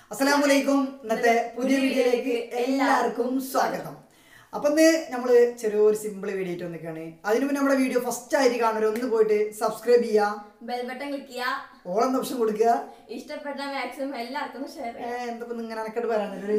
അസ്സലാമലൈക്കും. ഇന്നത്തെ പുതിയ വീഡിയോയിലേക്ക് എല്ലാവർക്കും സ്വാഗതം. അപ്പം ഇന്ന് നമ്മൾ ചെറിയൊരു സിമ്പിൾ വീഡിയോ ആയിട്ട് വന്നിരിക്കുകയാണ്. അതിനു മുന്നേ നമ്മുടെ വീഡിയോ ഫസ്റ്റ് ആയിട്ട് കാണുന്നവർ ഒന്ന് പോയിട്ട് സബ്സ്ക്രൈബ് ചെയ്യുക, ബെൽ ബട്ടൺ ക്ലിക്ക് ചെയ്യുക, ഓൾ എന്ന ഓപ്ഷൻ കൊടുക്കുക, ഇഷ്ടപ്പെട്ട മാക്സിമം എല്ലാവർക്കും ഷെയർ ചെയ്യുക. എന്താ ഇങ്ങനെ അനക്കട്ട് പറയാൻ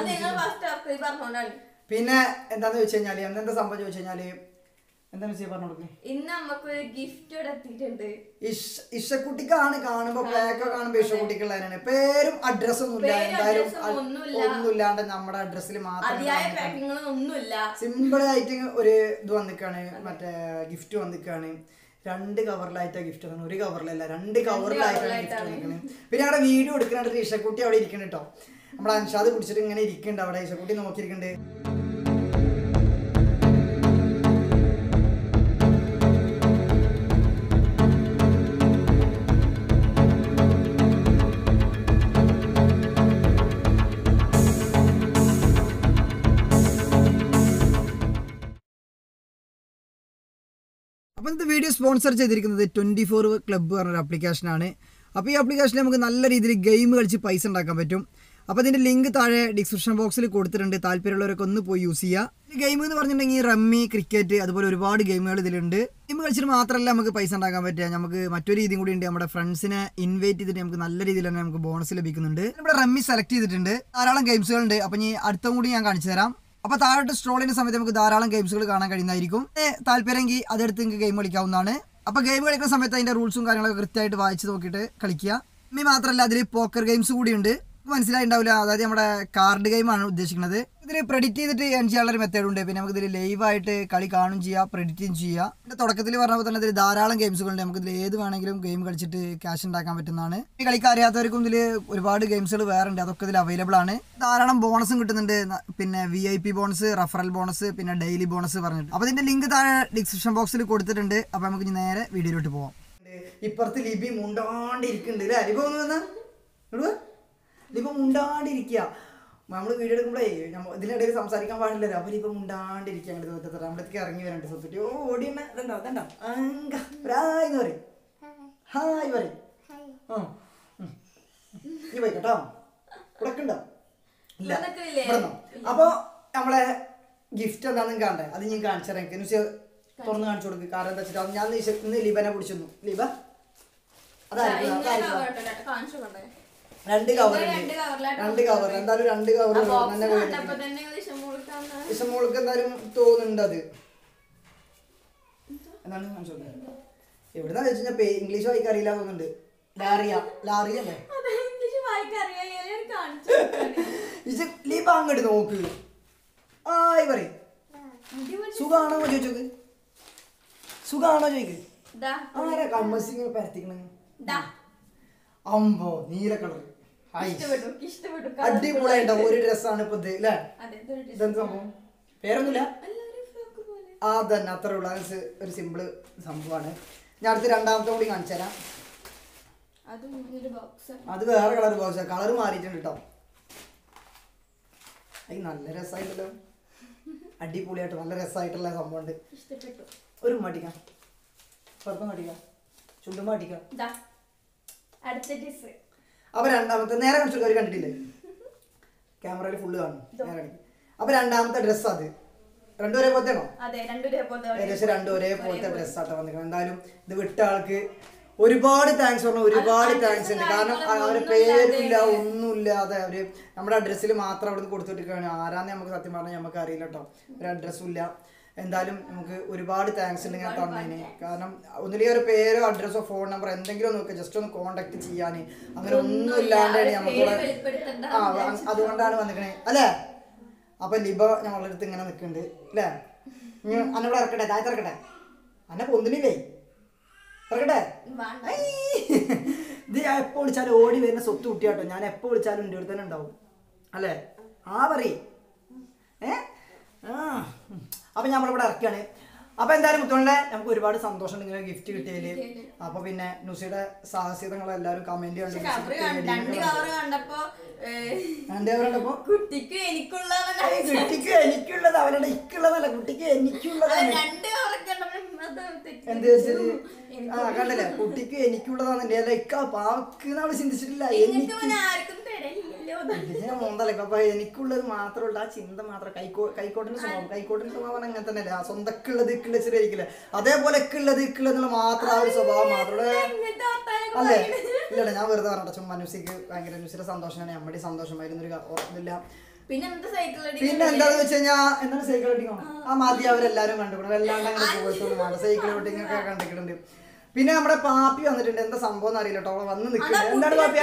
പിന്നെ എന്താന്ന് വെച്ച് കഴിഞ്ഞാല് എന്താ സംഭവം ചോദിച്ചു കഴിഞ്ഞാല് എന്താന്ന് വെച്ചാൽ പറഞ്ഞു കൊടുക്കേ. ഇന്ന് നമുക്കൊരു ഗിഫ്റ്റ് എത്തിയിട്ടുണ്ട്. ഇഷക്കുട്ടിക്കാണ് കാണുമ്പോ പ്ലേക്കൊക്കെ കാണുമ്പോ ഇഷക്കുട്ടിക്കുള്ളതിനാണ്. പേരും അഡ്രസ്സും ഒന്നുമില്ല, എന്തായാലും ഒന്നുമില്ലാണ്ട് നമ്മുടെ അഡ്രസ്സിൽ മാത്രം സിമ്പിൾ ആയിട്ട് ഒരു ഇത് വന്നിക്കാണ്, മറ്റേ ഗിഫ്റ്റ് വന്നിക്കാണ്. 2 കവറിലായിട്ടാണ് ഗിഫ്റ്റ് വന്നത്, ഒരു കവറിലല്ല 2 കവറിലായിട്ടാണ് ഗിഫ്റ്റ് വന്നിരിക്കുന്നത്. പിന്നെ അവിടെ വീഡിയോ എടുക്കുന്നുണ്ട് ഇഷക്കുട്ടി അവിടെ ഇരിക്കണം കേട്ടോ. നമ്മുടെ അൻഷാദ് പിടിച്ചിട്ട് ഇങ്ങനെ ഇരിക്കുന്നുണ്ട് അവിടെ, ഇഷക്കുട്ടി നോക്കിയിരിക്കുന്നുണ്ട്. അപ്പോൾ ഇന്നത്തെ വീഡിയോ സ്പോൺസർ ചെയ്തിരിക്കുന്നത് 24 ക്ലബ്ബ് പറഞ്ഞൊരു ആപ്ലിക്കേഷനാണ്. അപ്പോൾ ഈ ആപ്ലിക്കേഷനിൽ നമുക്ക് നല്ല രീതിയിൽ ഗെയിം കളിച്ച് പൈസ ഉണ്ടാക്കാൻ പറ്റും. അപ്പോൾ ഇതിൻ്റെ ലിങ്ക് താഴെ ഡിസ്ക്രിപ്ഷൻ ബോക്സിൽ കൊടുത്തിട്ടുണ്ട്, താല്പര്യമുള്ളവരൊക്കെ ഒന്ന് പോയി യൂസ് ചെയ്യുക. ഈ ഗെയിം എന്ന് പറഞ്ഞിട്ടുണ്ടെങ്കിൽ റമ്മി, ക്രിക്കറ്റ്, അതുപോലെ ഒരുപാട് ഗെയിമുകൾ ഇതിലുണ്ട്. ഗെയിം കളിച്ചിട്ട് മാത്രമല്ല നമുക്ക് പൈസ ഉണ്ടാക്കാൻ പറ്റുക, നമുക്ക് മറ്റൊരു രീതിയും കൂടി ഉണ്ട്. നമ്മുടെ ഫ്രണ്ട്സിനെ ഇൻവൈറ്റ് ചെയ്തിട്ട് നമുക്ക് നല്ല രീതിയിൽ തന്നെ നമുക്ക് ബോണസ് ലഭിക്കുന്നുണ്ട്. ഇവിടെ റമ്മി സെലക്ട് ചെയ്തിട്ടുണ്ട്, ധാരാളം ഗെയിംസുകളുണ്ട്. അപ്പോൾ ഇനി അടുത്ത കൂടി ഞാൻ കാണിച്ചു തരാം. അപ്പോൾ താഴോട്ട് സ്ക്രോൾ ചെയ്യുന്ന സമയത്ത് നമുക്ക് ധാരാളം ഗെയിംസുകൾ കാണാൻ കഴിയുന്നതായിരിക്കും. താല്പര്യമെങ്കിൽ അതെടുത്ത് നിങ്ങൾക്ക് ഗെയിം കളിക്കാവുന്നതാണ്. അപ്പോൾ ഗെയിം കളിക്കുന്ന സമയത്ത് അതിൻ്റെ റൂൾസും കാര്യങ്ങളൊക്കെ കൃത്യമായിട്ട് വായിച്ച് നോക്കിയിട്ട് കളിക്കുക. ഇനി മാത്രമല്ല അതിൽ പോക്കർ ഗെയിംസ് കൂടിയുണ്ട്, മനസ്സിലായിട്ടുണ്ടാവില്ല. അതായത് നമ്മുടെ കാർഡ് ഗെയിമാണ് ഉദ്ദേശിക്കുന്നത്. ഇതിൽ പ്രെഡിക്റ്റ് ചെയ്തിട്ട് ഏൺ ചെയ്യാനുള്ള ഒരു മെത്തേഡ് ഉണ്ട്. പിന്നെ നമുക്ക് ഇതിൽ ലൈവായിട്ട് കളി കാണും ചെയ്യാം, പ്രെഡിക്റ്റും ചെയ്യാം. ഇതിൻ്റെ തുടക്കത്തിൽ പറഞ്ഞപ്പോൾ തന്നെ ഇതിൽ ധാരാളം ഗെയിംസുകളുണ്ട്. നമുക്ക് ഇതിൽ ഏത് വേണമെങ്കിലും ഗെയിം കളിച്ചിട്ട് ക്യാഷ് ഉണ്ടാക്കാൻ പറ്റുന്നതാണ്. ഈ കളിക്കാൻ അറിയാത്തവർക്കും ഇതിൽ ഒരുപാട് ഗെയിംസുകൾ വേറെ ഉണ്ട്, അതൊക്കെ ഇതിൽ അവൈലബിൾ ആണ്. ധാരാളം ബോണസും കിട്ടുന്നുണ്ട്, പിന്നെ VIP ബോണസ്, റഫറൽ ബോണസ്, പിന്നെ ഡെയിലി ബോണസ് പറഞ്ഞിട്ട്. അപ്പോൾ ഇതിൻ്റെ ലിങ്ക് താഴെ ഡിസ്ക്രിപ്ഷൻ ബോക്സിൽ കൊടുത്തിട്ടുണ്ട്. അപ്പോൾ നമുക്ക് നേരെ വീഡിയോയിലോട്ട് പോവാം. ഇപ്പുറത്ത് ലിബി മുണ്ടാണ്ടിരിക്കുന്നുണ്ട് അല്ലേ? ലിബി ഒന്ന് വന്നാ ഇതിപ്പോൾ മുണ്ടാണ്ടിരിക്കുക. നമ്മൾ വീഡിയോ എടുക്കുമ്പോഴേ ഇതിനിടയിൽ സംസാരിക്കാൻ പാടില്ലല്ലോ. അപ്പോൾ ഇപ്പം മുണ്ടാണ്ടിരിക്കുക. അങ്ങോട്ട് തോറ്റത്ര നമ്മളത്തേക്ക് ഇറങ്ങി വരണ്ട് സ്വത്തിട്ട് ഓടിയണ്ണ ഇതുണ്ടോ ഇതുണ്ടോ ഹായ് പറയും, ഹായ് പറയും. ഈ പോയി കേട്ടോ, ഉടക്കുണ്ടോ ഇല്ല ഇവിടുന്നോ. അപ്പോൾ നമ്മളെ ഗിഫ്റ്റ് എന്താണെന്ന് കാണണ്ടേ, അത് ഞാൻ കാണിച്ചു തരാം. എനിക്ക് തുറന്ന് കാണിച്ചു കൊടുക്കുക. കാരണം എന്താ വെച്ചിട്ട് ഞാൻ ഇന്ന് ലിബനെ പിടിച്ചിരുന്നു. ലിബ അതായിരിക്കും 2 കവറുണ്ട്, 2 കവർ എന്തായാലും 2 കവർ ഇഷമോൾക്ക് എന്തായാലും തോന്നുന്നുണ്ട്. അത് എന്താണ് എവിടുന്നാ വെച്ച് കഴിഞ്ഞാൽ ഇംഗ്ലീഷ് വായിക്കാൻ അറിയില്ല തോന്നുന്നുണ്ട്. ലാറിയ അല്ലേ? ലീബ അങ്ങോട്ട് നോക്ക്, ആയി പറയും. സുഖാണോ ചോദിച്ചോക്ക്, സുഖാണോ ചോദിക്ക്. ആരാ കമ്മസിങ്ങനെ പരത്തിക്കണ അമ്പോ നീല കളർ അടിപൊളിയായിട്ടോ. ഒരു ഡ്രസ്സാണ് ഇപ്പൊ ഇത് അല്ലേ? ഇതെന്ത് സംഭവം? പേരൊന്നുമില്ല, അതന്നെ അത്രേ ഉള്ളൂ. അത് ഒരു സിമ്പിള് സംഭവമാണ്. ഞാൻ അടുത്ത് രണ്ടാമത്തെ കൂടി കാണിച്ചു തരാം. അത് വേറെ കളർ ബോക്സാ, കളർ മാറിയിട്ടുണ്ട് കേട്ടോ. അത് നല്ല രസമായിട്ടല്ലോ, അടിപൊളിയായിട്ട് നല്ല രസമായിട്ടുള്ള സംഭവം ഉണ്ട്. ഒരു മടിക്കാം, പുറത്ത് മടിക്കാം, ചുണ്ടും മടിക്കാം. അപ്പൊ രണ്ടാമത്തെ നേരെ കാണിച്ചു, അവർ കണ്ടിട്ടില്ലേ? ക്യാമറയിൽ ഫുള്ള് കാണും. അപ്പൊ രണ്ടാമത്തെ ഡ്രസ്സ് അത് 2 ഒരേപോലത്തെയാണോ? ഏകദേശം 2 ഒരേപോലത്തെ ഡ്രസ്സാട്ടോ വന്നിരിക്കണം. എന്തായാലും ഇത് വിട്ട ആൾക്ക് ഒരുപാട് താങ്ക്സ് പറഞ്ഞു, ഒരുപാട് താങ്ക്സ് ഉണ്ട്. കാരണം അവരെ പേരില്ല ഒന്നുമില്ലാതെ അവര് നമ്മുടെ അഡ്രസ്സിൽ മാത്രം അവിടെ നിന്ന് കൊടുത്തിട്ടിരിക്കുകയാണ്. ആരാന്ന് നമുക്ക് സത്യം പറഞ്ഞാൽ നമുക്ക് അറിയില്ല കേട്ടോ, ഒരു അഡ്രസ്സും ഇല്ല. എന്തായാലും നമുക്ക് ഒരുപാട് താങ്ക്സ് ഉണ്ട് ഇങ്ങനെ തന്നതിന്. കാരണം ഒന്നില്ലെങ്കിൽ ഒരു പേരോ അഡ്രസ്സോ ഫോൺ നമ്പർ എന്തെങ്കിലും നോക്കുക, ജസ്റ്റ് ഒന്ന് കോണ്ടാക്ട് ചെയ്യാൻ. അങ്ങനെ ഒന്നും ഇല്ലാണ്ടാണ് നമുക്ക് അതുകൊണ്ടാണ് വന്നിക്കണേ അല്ലേ? അപ്പൊ ലിബ ഞങ്ങളുടെ അടുത്ത് ഇങ്ങനെ നിൽക്കുന്നുണ്ട് അല്ലേ? അന്നോട് ഇറക്കട്ടെ, താഴത്ത് ഇറക്കട്ടെ, അന്നെ പൊന്തിനില്ലേ, ഇറക്കട്ടെ. ഇത് ഞാൻ എപ്പോൾ വിളിച്ചാലും ഓടി വരുന്ന സ്വത്ത് കുട്ടിയാട്ടോ. ഞാൻ എപ്പോൾ വിളിച്ചാലും എൻ്റെ അടുത്ത് തന്നെ ഉണ്ടാവും അല്ലേ? പറയേ അപ്പൊ നമ്മളിവിടെ ഇറക്കുകയാണ്. അപ്പൊ എന്തായാലും മുത്തോളെ നമുക്ക് ഒരുപാട് സന്തോഷം ഇങ്ങനെ ഗിഫ്റ്റ് കിട്ടിയതില്. അപ്പൊ പിന്നെ നുസിയുടെ സാഹസികതകൾ എല്ലാവരും കമന്റ് കണ്ടപ്പോ കുട്ടിക്ക് എനിക്കുള്ളത് അവരുടെ ഇക്കുള്ളതല്ല, കുട്ടിക്ക് എനിക്കുള്ളതാണ്. എന്ത് വെച്ചത് കണ്ടല്ലേ, കുട്ടിക്ക് എനിക്കുള്ളതാണ്. എന്റെ അല്ല ഇക്ക പാക്ക് നമ്മള് ചിന്തിച്ചിട്ടില്ല. ഞാൻ മോന്തല്ലേ അപ്പൊ എനിക്കുള്ളത് മാത്രമുള്ള ആ ചിന്ത മാത്രം കൈക്കോട്ടിന്റെ സ്വഭാവം അങ്ങനെ തന്നെയല്ലേ ആ സ്വന്തക്കുള്ളത് ഇക്കുള്ള അതേപോലെ ഇക്കുള്ളത് മാത്രം ആ ഒരു സ്വഭാവം മാത്രമേ അല്ലേ ഇല്ലല്ല ഞാൻ വെറുതെ പറഞ്ഞ ചുമ്മാ ന്യൂസിക്ക് ഭയങ്കര ന്യൂസിലെ സന്തോഷമാണ് നമ്മുടെ സന്തോഷമായിരുന്നൊരു ഇതില്ല. പിന്നെ എന്താന്ന് വെച്ച് കഴിഞ്ഞാൽ എന്താണ് സൈക്കിൾ ഓട്ടിങ് ആ മതി അവരെല്ലാരും കണ്ടുപിടും വല്ലാണ്ട് അങ്ങനെ പോകത്തൊന്നും സൈക്കിൾ ഓട്ടിങ് ഒക്കെ കണ്ടിട്ടുണ്ട്. പിന്നെ നമ്മുടെ പാപ്പി വന്നിട്ടുണ്ട് എന്താ സംഭവം എന്ന് അറിയില്ല കേട്ടോ വന്ന് നിൽക്കുന്നുണ്ട്. എന്താണ് പാപ്പിയ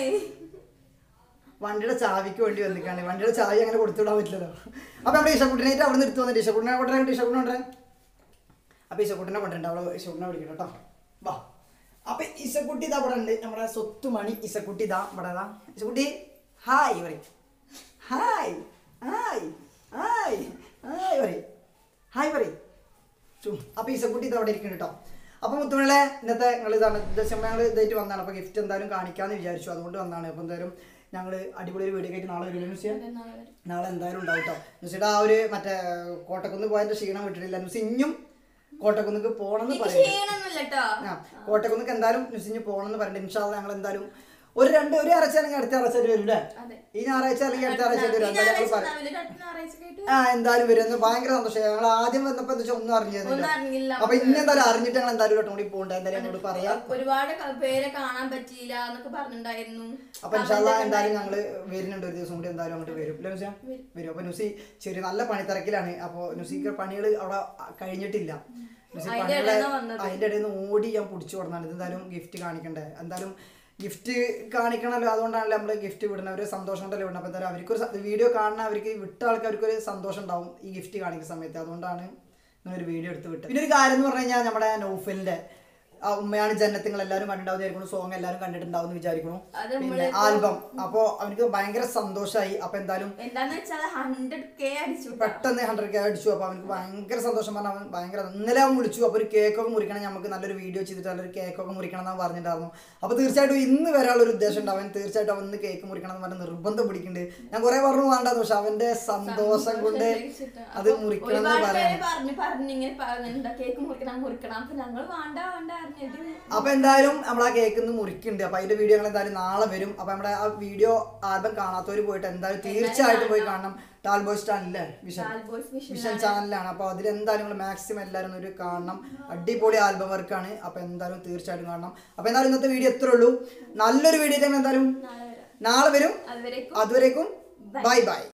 വണ്ടിയുടെ ചാവിക്ക് വേണ്ടി വന്നിക്കാണ് വണ്ടിയുടെ ചാവി അങ്ങനെ കൊടുത്തുവിടാൻ പറ്റില്ലല്ലോ. അപ്പൊ നമ്മുടെ ഇഷക്കുട്ടിനായിട്ട് അവിടെ നിന്ന് എടുത്തു വന്നിട്ട് ഇഷക്കുട്ടിനെ കൊണ്ടുവരാൻ അപ്പൊ ഇഷക്കുട്ടിനെ കൊണ്ടുണ്ട് അവളെ ഇഷക്കുട്ടിനെ വിളിക്കട്ടെ കേട്ടോ വാ. അപ്പൊ ഇസക്കുട്ടി ഇതാ ഇവിടെ ഉണ്ട് നമ്മുടെ സ്വത്തുമണി ഇസക്കുട്ടി ഇതാ ഇവിടെ ഇസക്കുട്ടി ഹായ് പറയും ഹായ് ഹായ് ഹായ് ഹായ് പറയും ഹായ് പറയും. അപ്പൊ ഇസക്കുട്ടി ഇത് അവിടെ ഇരിക്കുന്നു കേട്ടോ. അപ്പൊ മുത്തുമണികളെ ഇന്നത്തെ ഞങ്ങൾ ഇതാണ് ഞങ്ങൾ ഇതായിട്ട് വന്നതാണ്. അപ്പൊ ഗിഫ്റ്റ് എന്തായാലും കാണിക്കാന്ന് വിചാരിച്ചു അതുകൊണ്ട് വന്നതാണ്. അപ്പൊ എന്തായാലും ഞങ്ങൾ അടിപൊളി ഒരു വീഡിയോ ആയിട്ട് നാളെ വരും ന്യൂസ് നാളെ എന്തായാലും ഉണ്ടാവും കേട്ടോ. ന്യൂസിയുടെ ആ ഒരു മറ്റേ കോട്ടക്കുന്ന് പോയതിന്റെ ക്ഷീണം വിട്ടിട്ടില്ല. ന്യൂസ് ഇഞ്ഞും കോട്ടക്കുന്നിക്ക് പോകണമെന്ന് പറയുന്നത് കോട്ടക്കുന്നിക്ക് എന്തായാലും ന്യൂസിഞ്ഞ് പോകണമെന്ന് പറയുന്നത്. ഇൻഷാ അല്ലാഹ് ഞങ്ങൾ എന്തായാലും ഒരു ആഴ്ച അല്ലെങ്കിൽ അടുത്ത ആഴ്ച വരും അല്ലേ ഈ ഞായറാഴ്ച അല്ലെങ്കിൽ അടുത്ത ആഴ്ച വരും എന്തായാലും വരും. ഭയങ്കര സന്തോഷം. ഞങ്ങൾ ആദ്യം വന്നപ്പോ എന്താ വെച്ചാൽ ഒന്നും അറിഞ്ഞിരുന്നില്ല. അപ്പൊ ഇനി എന്തായാലും അറിഞ്ഞിട്ട് ഞങ്ങൾ എന്തായാലും ഒരു കൂടി പോകണ്ട എന്തായാലും എന്നോട് പറയാം. ഒരുപാട് പേരെ കാണാൻ പറ്റിയില്ല എന്നൊക്കെ പറഞ്ഞിട്ടുണ്ടായിരുന്നു. അപ്പൊ ഇൻഷാ അല്ലാഹ് എന്തായാലും ഞങ്ങള് വരുന്നുണ്ട് ഒരു ദിവസം കൂടി എന്തായാലും അങ്ങോട്ട് വരും വരും. അപ്പൊ ന്യൂസി ചെറിയ നല്ല പണിത്തിരക്കിലാണ്. അപ്പൊ ന്യൂസിക്ക് പണികൾ അവിടെ കഴിഞ്ഞിട്ടില്ല. അതിന്റെ ഇടയിൽ നിന്ന് ഓടി ഞാൻ പിടിച്ചു കൊടുന്നാണ് എന്തായാലും ഗിഫ്റ്റ് കാണിക്കണ്ടേ എന്തായാലും ഗിഫ്റ്റ് കാണിക്കണമല്ലോ. അതുകൊണ്ടാണല്ലോ നമ്മൾ ഗിഫ്റ്റ് വിടുന്നത് ഒരു സന്തോഷം കൊണ്ടല്ലേ വിടണം. അപ്പോൾ എന്തായാലും അവർക്കൊരു വീഡിയോ കാണുന്ന അവർക്ക് വിട്ട ആൾക്കാർക്കൊരു സന്തോഷം ഉണ്ടാവും ഈ ഗിഫ്റ്റ് കാണിക്കുന്ന സമയത്ത്. അതുകൊണ്ടാണ് ഇങ്ങനൊരു വീഡിയോ എടുത്ത് വിട്ടത്. പിന്നെ ഒരു കാര്യം എന്ന് പറഞ്ഞു കഴിഞ്ഞാൽ നമ്മുടെ നൗഫലിന്റെ ഉമ്മയാണ് ജന്നത്ത് നിങ്ങൾ എല്ലാവരും കണ്ടിട്ടുണ്ടാവും സോങ് എല്ലാവരും കണ്ടിട്ടുണ്ടാവും എന്ന് വിചാരിക്കുന്നു. പിന്നെ ആൽബം അപ്പൊ അവർക്ക് ഭയങ്കര സന്തോഷമായി. അപ്പൊ എന്തായാലും പെട്ടെന്ന് 100K അടിച്ചു. അപ്പൊ അവർക്ക് ഭയങ്കര സന്തോഷം പറഞ്ഞാൽ അവൻ ഭയങ്കര ഇന്നലെ അവൻ വിളിച്ചു. അപ്പൊ ഒരു കേക്കൊക്കെ മുറിക്കണം നമുക്ക് നല്ലൊരു വീഡിയോ ചെയ്തിട്ട് നല്ലൊരു കേക്കൊക്കെ മുറിക്കണം എന്നാണ് പറഞ്ഞിട്ടുണ്ടായിരുന്നു. അപ്പൊ തീർച്ചയായിട്ടും ഇന്ന് വരാനുള്ള ഒരു ഉദ്ദേശം ഉണ്ട്. അവൻ തീർച്ചയായിട്ടും അവൻ ഇന്ന് കേക്ക് മുറിക്കണം എന്ന് പറഞ്ഞ് നിർബന്ധം പിടിക്കുന്നുണ്ട്. ഞാൻ കുറെ പറഞ്ഞു വേണ്ടത് പക്ഷെ അവന്റെ സന്തോഷം കൊണ്ട് അത് മുറിക്കണം എന്ന് പറയാം. അപ്പൊ എന്തായാലും നമ്മൾ ആ കേക്ക് ഒന്ന് മുറിക്കുന്നുണ്ട്. അപ്പൊ അതിന്റെ വീഡിയോ എന്തായാലും നാളെ വരും. അപ്പൊ നമ്മുടെ ആ വീഡിയോ ആൽബം കാണാത്തവര് പോയിട്ട് എന്തായാലും തീർച്ചയായിട്ടും പോയി കാണണം. ടാൽബോയ്സ് ചാനലിലെ വിഷൻ ചാനലിലാണ്. അപ്പൊ അതിലെന്തായാലും നിങ്ങൾ മാക്സിമം എല്ലാവരും ഒരു കാണണം. അടിപൊളി ആൽബം വർക്കാണ്. അപ്പൊ എന്തായാലും തീർച്ചയായിട്ടും കാണണം. അപ്പൊ എന്തായാലും ഇന്നത്തെ വീഡിയോ എത്ര ഉള്ളൂ. നല്ലൊരു വീഡിയോ എന്തായാലും നാളെ വരും. അതുവരേക്കും ബൈ ബൈ.